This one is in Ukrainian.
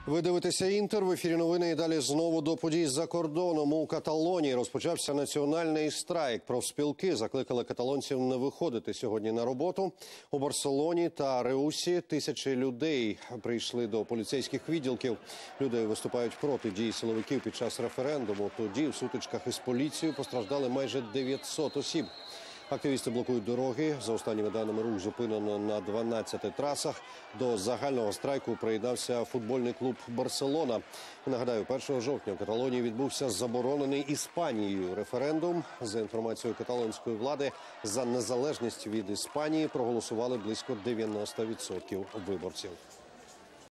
Ви дивитеся «Інтер», в ефірі новини і далі знову до подій за кордоном. У Каталонії розпочався національний страйк. Профспілки закликали каталонців не виходити сьогодні на роботу. У Барселоні та Реусі тисячі людей прийшли до поліцейських відділків. Люди виступають проти дій силовиків під час референдуму. Тоді в сутичках із поліцією постраждали майже 900 осіб. Активісти блокують дороги. За останніми даними, рух зупинено на 12 трасах. До загального страйку приєднався футбольний клуб «Барселона». Нагадаю, 1 жовтня в Каталонії відбувся заборонений Іспанією референдум. За інформацією каталонської влади, за незалежність від Іспанії проголосували близько 90% виборців.